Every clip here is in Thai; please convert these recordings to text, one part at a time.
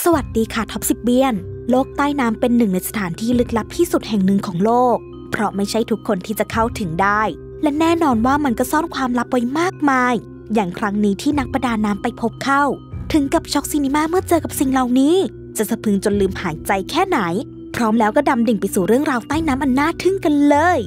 สวัสดีค่ะท็อป10เบียนโลกใต้น้ำเป็นหนึ่งในสถานที่ลึกลับที่สุดแห่งหนึ่งของโลกเพราะไม่ใช่ทุกคนที่จะเข้าถึงได้และแน่นอนว่ามันก็ซ่อนความลับไว้มากมายอย่างครั้งนี้ที่นักประดาน้ำไปพบเข้าถึงกับช็อกซินิม่าเมื่อเจอกับสิ่งเหล่านี้จะสะพรึงจนลืมหายใจแค่ไหนพร้อมแล้วก็ดำดิ่งไปสู่เรื่องราวใต้น้ำอันน่าทึ่งกันเลย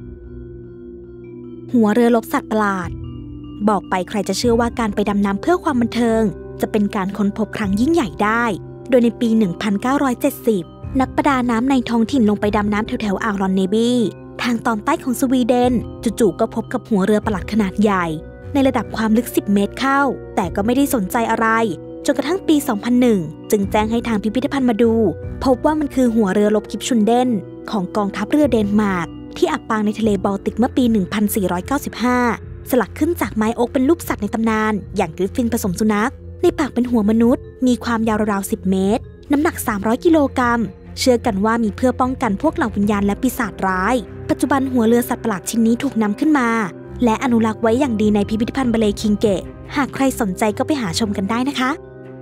หัวเรือรบสัตว์ประหลาดบอกไปใครจะเชื่อว่าการไปดำน้ำเพื่อความบันเทิงจะเป็นการค้นพบครั้งยิ่งใหญ่ได้โดยในปี 1970 นักประดาน้ำในท้องถิ่นลงไปดำน้ำแถวๆอ่าวรอนเนบีทางตอนใต้ของสวีเดนจู่ๆก็พบกับหัวเรือประหลาดขนาดใหญ่ในระดับความลึก 10 เมตรเข้าแต่ก็ไม่ได้สนใจอะไรจนกระทั่งปี 2001 จึงแจ้งให้ทางพิพิธภัณฑ์มาดูพบว่ามันคือหัวเรือรบกิฟชุนเดนของกองทัพเรือเดนมาร์กที่อับปางในทะเลบอลติกเมื่อปี 1495 สลักขึ้นจากไม้โอ๊กเป็นรูปสัตว์ในตำนานอย่างกริฟฟินผสมสุนัขในปากเป็นหัวมนุษย์มีความยาวราวๆ 10 เมตรน้ำหนัก 300 กิโลกรัมเชื่อกันว่ามีเพื่อป้องกันพวกเหล่าวิญญาณและปีศาจร้ายปัจจุบันหัวเรือสัตว์ประหลาดชิ้นนี้ถูกนำขึ้นมาและอนุรักษ์ไว้อย่างดีในพิพิธภัณฑ์เบเลคิงเกะหากใครสนใจก็ไปหาชมกันได้นะคะ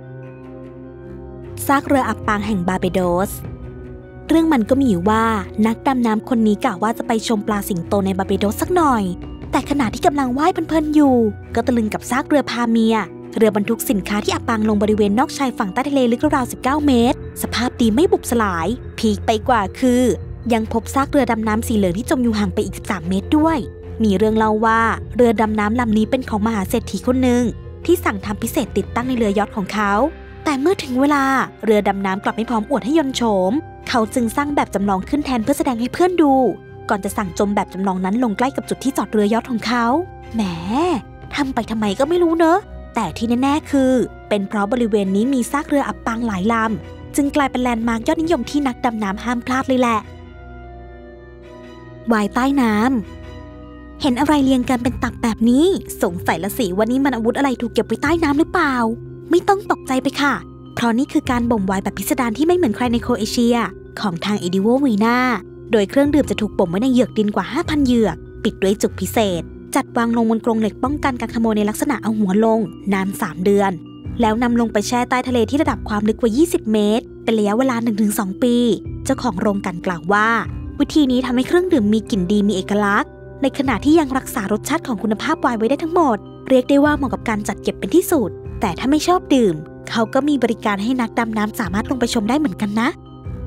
ซากเรืออับปางแห่งบาร์เบโดสเรื่องมันก็มีอยู่ว่านักดำน้ำคนนี้กะว่าจะไปชมปลาสิงโตในบาร์เบโดสสักหน่อยแต่ขณะที่กำลังว่ายเพลินๆอยู่ก็ตะลึงกับซากเรือพาเมียเรือบรรทุกสินค้าที่อับปางลงบริเวณนอกชายฝั่งใต้ทะเลลึกราวๆ 19 เมตรสภาพดีไม่บุบสลายพีคไปกว่าคือยังพบซากเรือดำน้ำสีเหลืองที่จมอยู่ห่างไปอีก 13 เมตรด้วยมีเรื่องเล่าว่าเรือดำน้ำลำนี้เป็นของมหาเศรษฐีคนหนึ่งที่สั่งทำพิเศษติดตั้งในเรือยอทของเขาแต่เมื่อถึงเวลาเรือดำน้ำกลับไม่พร้อมอวดให้ยนต์โฉมเขาจึงสร้างแบบจำลองขึ้นแทนเพื่อแสดงให้เพื่อนดูก่อนจะสั่งจมแบบจำลองนั้นลงใกล้กับจุดที่จอดเรือยอทของเขาแหมทำไปทำไมก็ไม่รู้เนอะแต่ที่แน่ๆคือเป็นเพราะบริเวณนี้มีซากเรืออับปางหลายลำจึงกลายเป็นแลนด์มาร์คยอดนิยมที่นักดำน้ำห้ามพลาดเลยแหละวายใต้น้ำเห็นอะไรเรียงกันเป็นตับแบบนี้สงสัยละสิว่านี่มันอาวุธอะไรถูกเก็บไว้ใต้น้ำหรือเปล่าไม่ต้องตกใจไปค่ะเพราะนี่คือการบ่มไวน์แบบพิสดารที่ไม่เหมือนใครในโครเอเชียของทางเอดิโววีนาโดยเครื่องดื่มจะถูกบ่มไว้ในเหยือกดินกว่า 5,000 เหยือกปิดด้วยจุกพิเศษจัดวางลงบนกรงเหล็กป้องกันการขโมยในลักษณะเอาหัวลงนาน 3 เดือนแล้วนำลงไปแช่ใต้ทะเลที่ระดับความลึกกว่า 20 เมตรเป็นระยะเวลา 1-2 ปีเจ้าของโรงกลั่นกล่าวว่าวิธีนี้ทำให้เครื่องดื่มมีกลิ่นดีมีเอกลักษณ์ในขณะที่ยังรักษารสชาติของคุณภาพไวน์ไว้ได้ทั้งหมดเรียกได้ว่าเหมาะกับการจัดเก็บเป็นที่สุดแต่ถ้าไม่ชอบดื่มเขาก็มีบริการให้นักดำน้ำสามารถลงไปชมได้เหมือนกันนะ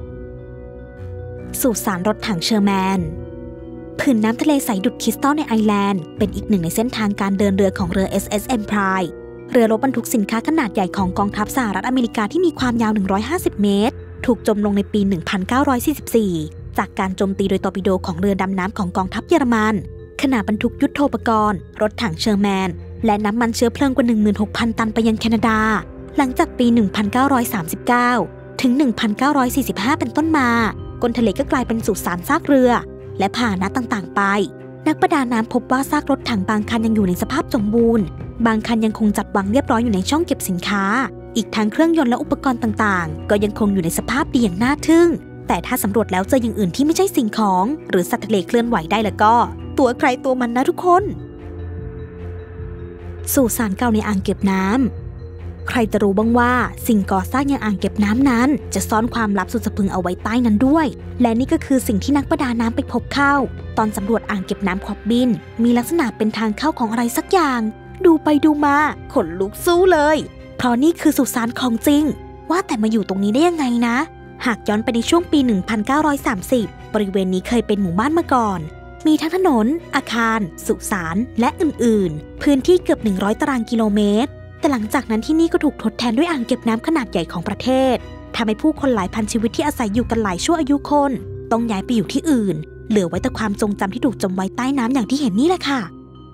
สุสานรถถังเชอร์แมนผืนน้ำทะเลใสดุจคริสตัลในไอร์แลนด์เป็นอีกหนึ่งในเส้นทางการเดินเรือของเรือ SS Enterprise เรือรบบรรทุกสินค้าขนาดใหญ่ของกองทัพสหรัฐอเมริกาที่มีความยาว 150 เมตรถูกจมลงในปี 1944 จากการโจมตีโดยตอร์ปิโดของเรือดำน้ำของกองทัพเยอรมันขณะบรรทุกยุทโธปกรณ์รถถังเชอร์แมนและน้ำมันเชื้อเพลิงกว่า 16,000 ตันไปยังแคนาดาหลังจากปี 1939 ถึง 1945 เป็นต้นมาก้นทะเลก็กลายเป็นสุสานซากเรือและพาหนะต่างๆไปนักประดาน้ำพบว่าซากรถถังบางคันยังอยู่ในสภาพสมบูรณ์บางคันยังคงจัดวางเรียบร้อยอยู่ในช่องเก็บสินค้าอีกทั้งเครื่องยนต์และอุปกรณ์ต่างๆก็ยังคงอยู่ในสภาพดีอย่างน่าทึ่งแต่ถ้าสำรวจแล้วเจออย่างอื่นที่ไม่ใช่สิ่งของหรือสัตว์ทะเลเคลื่อนไหวได้แล้วก็ตัวใครตัวมันนะทุกคนสุสานเก่าในอ่างเก็บน้ำใครจะรู้บ้างว่าสิ่งก่อสร้างอย่างอ่างเก็บน้ำนั้นจะซ่อนความลับสุดสะพรึงเอาไว้ใต้นั้นด้วยและนี่ก็คือสิ่งที่นักประดาน้ำไปพบเข้าตอนสำรวจอ่างเก็บน้ำคอบบินมีลักษณะเป็นทางเข้าของอะไรสักอย่างดูไปดูมาขนลุกสู้เลยเพราะนี่คือสุสานของจริงว่าแต่มาอยู่ตรงนี้ได้ยังไงนะหากย้อนไปในช่วงปี 1930 บริเวณนี้เคยเป็นหมู่บ้านมาก่อนมีทั้งถนนอาคารสุสานและอื่นๆพื้นที่เกือบ100 ตารางกิโลเมตรแต่หลังจากนั้นที่นี่ก็ถูกทดแทนด้วยอ่างเก็บน้ำขนาดใหญ่ของประเทศทำให้ผู้คนหลายพันชีวิตที่อาศัยอยู่กันหลายชั่วอายุคนต้องย้ายไปอยู่ที่อื่นเหลือไว้แต่ความทรงจำที่ถูกจมไว้ใต้น้ำอย่างที่เห็นนี่แหละค่ะ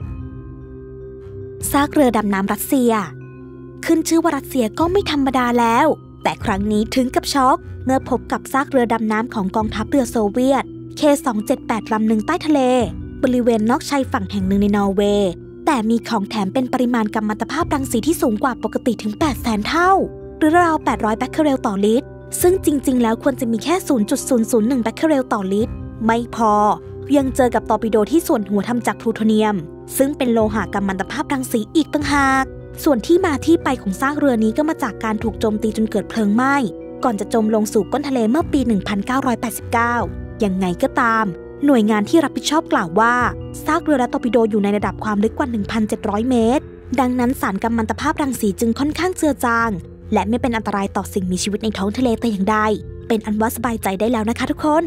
ซากเรือดำน้ำรัสเซียขึ้นชื่อว่ารัสเซียก็ไม่ธรรมดาแล้วแต่ครั้งนี้ถึงกับช็อกเมื่อพบกับซากเรือดำน้ำของกองทัพเรือโซเวียต K278 ลำหนึ่งใต้ทะเลบริเวณนอกชายฝั่งแห่งหนึ่งในนอร์เวย์แต่มีของแถมเป็นปริมาณกัมมันตภาพรังสีที่สูงกว่าปกติถึง 800,000 เท่าหรือราว800 แบคเคอเรลต่อลิตรซึ่งจริงๆแล้วควรจะมีแค่ 0.001 แบคเคอเรลต่อลิตรไม่พอยังเจอกับตอร์ปิโดที่ส่วนหัวทำจากพลูโทเนียมซึ่งเป็นโลหะกัมมันตภาพรังสีอีกต่างหากส่วนที่มาที่ไปของซากเรือนี้ก็มาจากการถูกโจมตีจนเกิดเพลิงไหม้ก่อนจะจมลงสู่ก้นทะเลเมื่อปี 1989 ยังไงก็ตามหน่วยงานที่รับผิดชอบกล่าวว่าซากเรือและตอร์ปิโดอยู่ในระดับความลึกกว่า 1,700 เมตรดังนั้นสารกัมมันตภาพรังสีจึงค่อนข้างเจือจางและไม่เป็นอันตรายต่อสิ่งมีชีวิตในท้องทะเลแต่อย่างใดเป็นอันว่าสบายใจได้แล้วนะคะทุกคน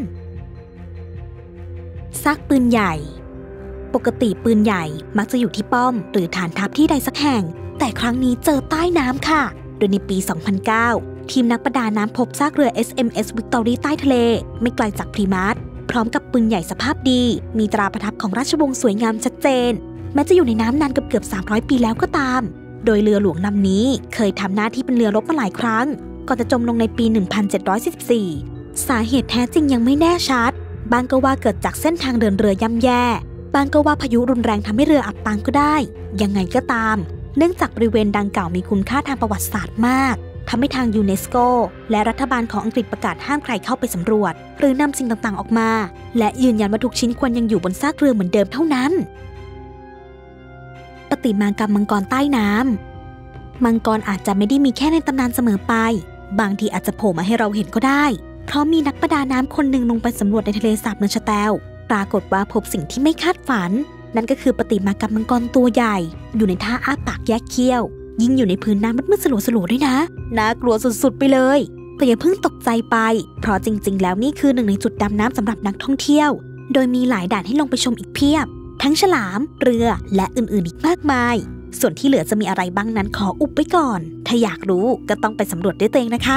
ซากปืนใหญ่ปกติปืนใหญ่มักจะอยู่ที่ป้อมหรือฐานทัพที่ใดสักแห่งแต่ครั้งนี้เจอใต้น้ำค่ะโดยในปี 2009 ทีมนักประดาน้ำพบซากเรือ SMS Victory ใต้ทะเลไม่ไกลจากพรีมาร์ทพร้อมกับปืนใหญ่สภาพดีมีตราประทับของราชวงศ์สวยงามชัดเจนแม้จะอยู่ในน้ำนานเกือบ300 ปีแล้วก็ตามโดยเรือหลวงลำนี้เคยทำหน้าที่เป็นเรือรบมาหลายครั้งก่อนจะจมลงในปี 1744 สาเหตุแท้จริงยังไม่แน่ชัดบางก็ว่าเกิดจากเส้นทางเดินเรือย่ำแย่บางก็ว่าพายุรุนแรงทำให้เรืออับปางก็ได้ยังไงก็ตามเนื่องจากบริเวณดังกล่าวมีคุณค่าทางประวัติศาสตร์มากทำให้ทางยูเนสโกและรัฐบาลของอังกฤษประกาศห้ามใครเข้าไปสำรวจหรือนำสิ่งต่างๆออกมาและยืนยันว่าทุกชิ้นควรยังอยู่บนซากเรือเหมือนเดิมเท่านั้นประติมากรรมมังกรใต้น้ำมังกรอาจจะไม่ได้มีแค่ในตำนานเสมอไปบางทีอาจจะโผล่มาให้เราเห็นก็ได้เพราะมีนักประดาน้ำคนหนึ่งลงไปสำรวจในทะเลสาบเนอร์ชาแตลปรากฏว่าพบสิ่งที่ไม่คาดฝันนั่นก็คือประติมากรรมมังกรตัวใหญ่อยู่ในท่าอ้าปากแยกเขี้ยวยิ่งอยู่ในพื้นน้ำมืดๆสลัวๆด้วยนะน่ากลัวสุดๆไปเลยแต่อย่าเพิ่งตกใจไปเพราะจริงๆแล้วนี่คือหนึ่งในจุดดำน้ำสำหรับนักท่องเที่ยวโดยมีหลายด่านให้ลงไปชมอีกเพียบทั้งฉลามเรือและอื่นๆอีกมากมายส่วนที่เหลือจะมีอะไรบ้างนั้นขออุบไว้ก่อนถ้าอยากรู้ก็ต้องไปสำรวจด้วยตัวเองนะคะ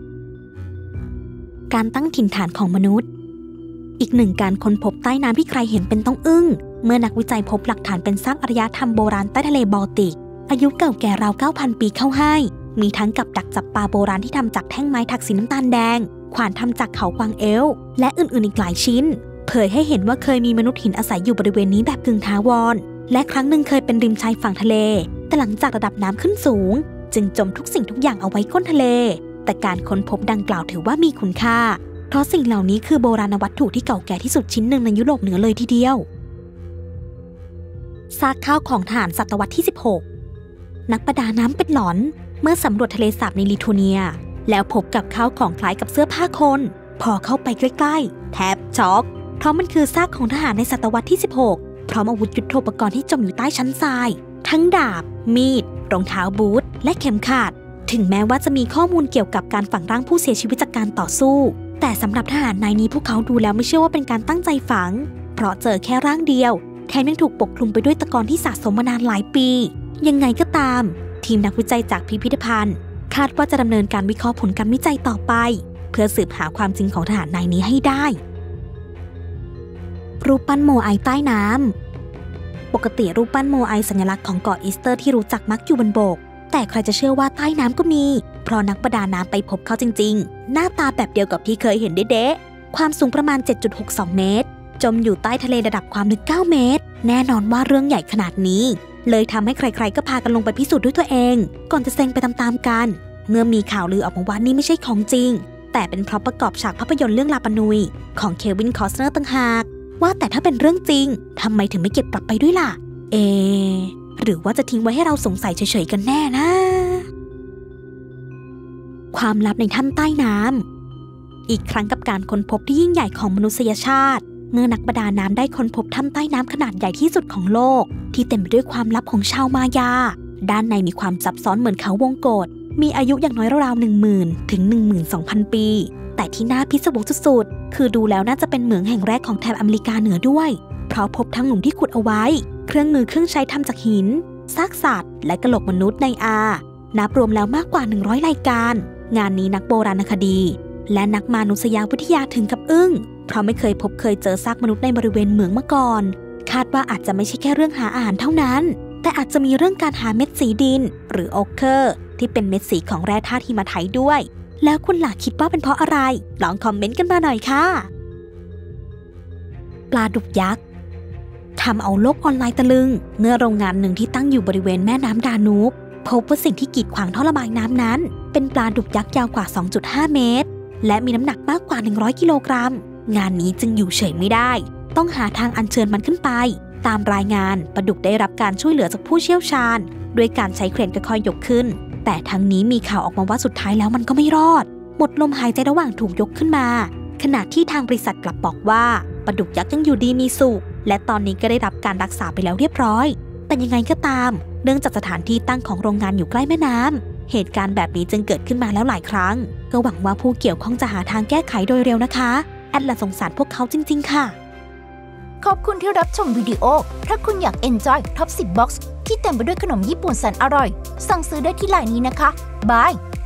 การตั้งถิ่นฐานของมนุษย์อีกหนึ่งการค้นพบใต้น้ำที่ใครเห็นเป็นต้องอึ้งเมื่อนักวิจัยพบหลักฐานเป็นซากอารยธรรมโบราณใต้ทะเลบอลติกอายุเก่าแก่ราว 9,000 ปีเข้าให้มีทั้งกับดักจับปลาโบราณที่ทำจากแท่งไม้ถักสีน้ำตาลแดงขวานทำจากเขากวางเอลและอื่นๆอีกหลายชิ้นเผยให้เห็นว่าเคยมีมนุษย์หินอาศัยอยู่บริเวณนี้แบบกึ่งถาวรและครั้งหนึ่งเคยเป็นริมชายฝั่งทะเลแต่หลังจากระดับน้ำขึ้นสูงจึงจมทุกสิ่งทุกอย่างเอาไว้ก้นทะเลแต่การค้นพบดังกล่าวถือว่ามีคุณค่าเพราะสิ่งเหล่านี้คือโบราณวัตถุที่เก่าแก่ที่สุดชิ้นหนึ่งในยุโรปเหนือเลยทีเดียวซากข้าวของทหารศตวรรษที่ 16 นักประดาน้ำเป็นหลอนเมื่อสำรวจทะเลสาบในลิทัวเนียแล้วพบกับข้าวของคล้ายกับเสื้อผ้าคนพอเข้าไปใกล้ๆแทบช็อกเพราะมันคือซากของทหารในศตวรรษที่ 16 พร้อมอาวุธยุทโธปกรณ์ที่จมอยู่ใต้ชั้นทรายทั้งดาบมีดรองเท้าบูทและเข็มขัดถึงแม้ว่าจะมีข้อมูลเกี่ยวกับการฝังร่างผู้เสียชีวิตจากการต่อสู้แต่สำหรับทหารนายนี้พวกเขาดูแล้วไม่เชื่อว่าเป็นการตั้งใจฝังเพราะเจอแค่ร่างเดียวแถมยังถูกปกคลุมไปด้วยตะกอนที่สะสมมานานหลายปียังไงก็ตามทีมนักวิจัยจากพิพิธภัณฑ์คาดว่าจะดำเนินการวิเคราะห์ผลการวิจัยต่อไปเพื่อสืบหาความจริงของทหารนายนี้ให้ได้รูปปั้นโมไอใต้น้ำปกติรูปปั้นโมไอสัญลักษณ์ของเกาะอีสเตอร์ที่รู้จักมักอยู่บนบกแต่ใครจะเชื่อว่าใต้น้ำก็มีเพราะนักประดาน้ำไปพบเขาจริงๆหน้าตาแบบเดียวกับที่เคยเห็นเด๊ะๆความสูงประมาณ 7.62 เมตรจมอยู่ใต้ทะเลระดับความลึก 9 เมตรแน่นอนว่าเรื่องใหญ่ขนาดนี้เลยทำให้ใครๆก็พากันลงไปพิสูจน์ด้วยตัวเองก่อนจะเซ็งไปตามๆกันเมื่อมีข่าวลือออกมาว่านี่ไม่ใช่ของจริงแต่เป็นเพราะประกอบฉากภาพยนตร์เรื่องลาปานุยของเควินคอสเนอร์ต่างหากว่าแต่ถ้าเป็นเรื่องจริงทำไมถึงไม่เก็บกลับไปด้วยล่ะหรือว่าจะทิ้งไว้ให้เราสงสัยเฉยๆกันแน่นะความลับในถ้ำใต้น้ำอีกครั้งกับการค้นพบที่ยิ่งใหญ่ของมนุษยชาติเมื่อนักประดาน้ำได้ค้นพบถ้ำใต้น้ำขนาดใหญ่ที่สุดของโลกที่เต็มไปด้วยความลับของชาวมายาด้านในมีความซับซ้อนเหมือนเขาวงกฏมีอายุอย่างน้อยราวๆ 10,000 ถึง 12,000 ปีแต่ที่น่าพิศวงสุดๆคือดูแล้วน่าจะเป็นเหมืองแห่งแรกของแถบอเมริกาเหนือด้วยเพราะพบทั้งหลุมที่ขุดเอาไว้เครื่องมือเครื่องใช้ทำจากหินซากสัตว์และกะโหลกมนุษย์ในนับรวมแล้วมากกว่า100รายการงานนี้นักโบราณคดีและนักมานุษยวิทยาถึงกับอึ้งเพราะไม่เคยพบเคยเจอซากมนุษย์ในบริเวณเหมืองมาก่อนคาดว่าอาจจะไม่ใช่แค่เรื่องหาอาหารเท่านั้นแต่อาจจะมีเรื่องการหาเม็ดสีดินหรือโอเคอร์ที่เป็นเม็ดสีของแร่ธาตุหิมาไทต์ด้วยแล้วคุณล่ะคิดว่าเป็นเพราะอะไรลองคอมเมนต์กันมาหน่อยค่ะปลาดุกยักษ์ทำเอาโลกออนไลน์ตะลึงเมื่อโรงงานหนึ่งที่ตั้งอยู่บริเวณแม่น้ำดานูบพบว่าสิ่งที่กีดขวางท่อระบายน้ำนั้นเป็นปลาดุกยักษ์ยาวกว่า 2.5 เมตรและมีน้ำหนักมากกว่า100กิโลกรัมงานนี้จึงอยู่เฉยไม่ได้ต้องหาทางอัญเชิญมันขึ้นไปตามรายงานปลาดุกได้รับการช่วยเหลือจากผู้เชี่ยวชาญด้วยการใช้เครนค่อยๆยกขึ้นแต่ทั้งนี้มีข่าวออกมาว่าสุดท้ายแล้วมันก็ไม่รอดหมดลมหายใจระหว่างถูกยกขึ้นมาขณะที่ทางบริษัทกลับบอกว่าปลาดุกยักษ์ยังอยู่ดีมีสุขและตอนนี้ก็ได้รับการรักษาไปแล้วเรียบร้อยแต่ยังไงก็ตามเนื่องจากสถานที่ตั้งของโรงงานอยู่ใกล้แม่น้ำเหตุการณ์แบบนี้จึงเกิดขึ้นมาแล้วหลายครั้งก็หวังว่าผู้เกี่ยวข้องจะหาทางแก้ไขโดยเร็วนะคะแอดละสงสารพวกเขาจริงๆค่ะขอบคุณที่รับชมวิดีโอถ้าคุณอยาก Enjoy Top 10 Box ที่เต็มไปด้วยขนมญี่ปุ่นแสนอร่อยสั่งซื้อได้ที่ไลน์นี้นะคะบาย